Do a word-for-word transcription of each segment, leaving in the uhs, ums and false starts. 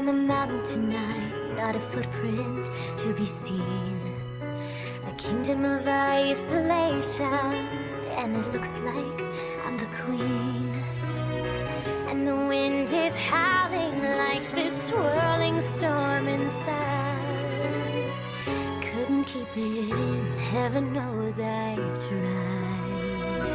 the mountain tonight, not a footprint to be seen. A kingdom of isolation, and it looks like I'm the queen. And the wind is howling like this swirling storm inside. Couldn't keep it in, heaven knows I tried.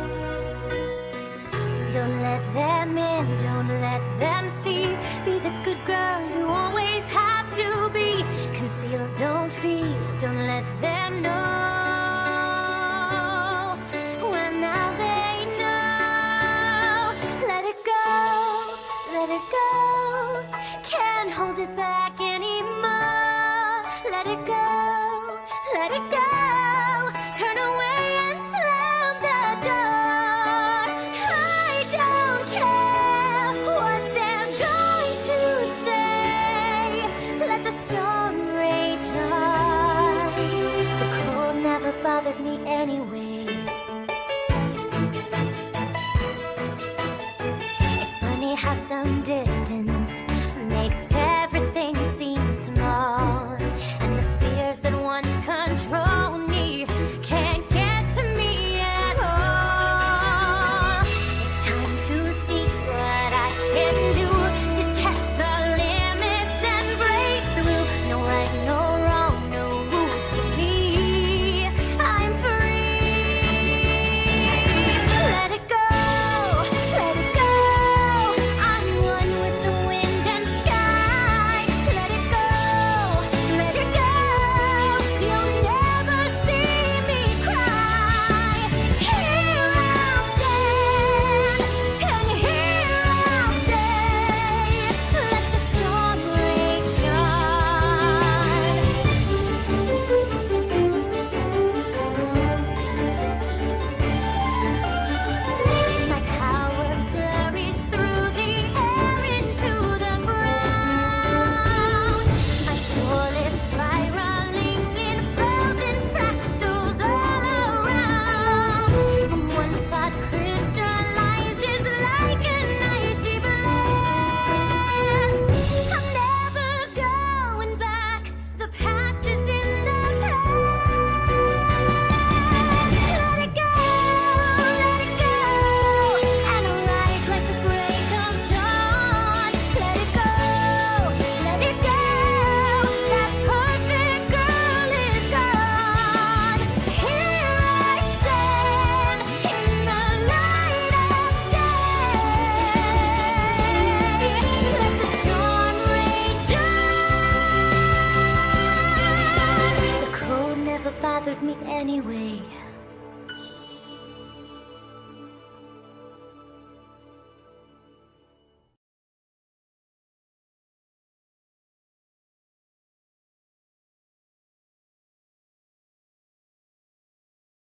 Don't let them in, don't let them see. Be the good girl you always have to be. Conceal, don't feel, don't let them know. When now they know. Let it go, let it go. Can't hold it back anymore. Let it go, let it go. Turn away and slam the door. I don't care what they're going to say. Let the storm rage on. The cold never bothered me anyway. It's funny how some distance makes everything seem small. And the fears that once controlled me can't get to me at all. It's time to see what I can do to test the limits and break through. No right, no wrong, no rules for me. I'm free. Let it go, let it go. I'm one with the wind and sky. Let it go, let it go. You'll never see me cry. Here I'll stand, and here I'll stay. Let the storm rage on. My power flurries through the air into the ground. My soul is spiraling in frozen fractals all around. And one thought crystallizes like an icy blast. I'm never going back. The past is in the past. Let it go, let it go, and arise like the break of dawn. Let it go, let it go. That perfect girl is gone. Here I stand in the light of day. Let the storm rage on. The cold never bothered me anyway.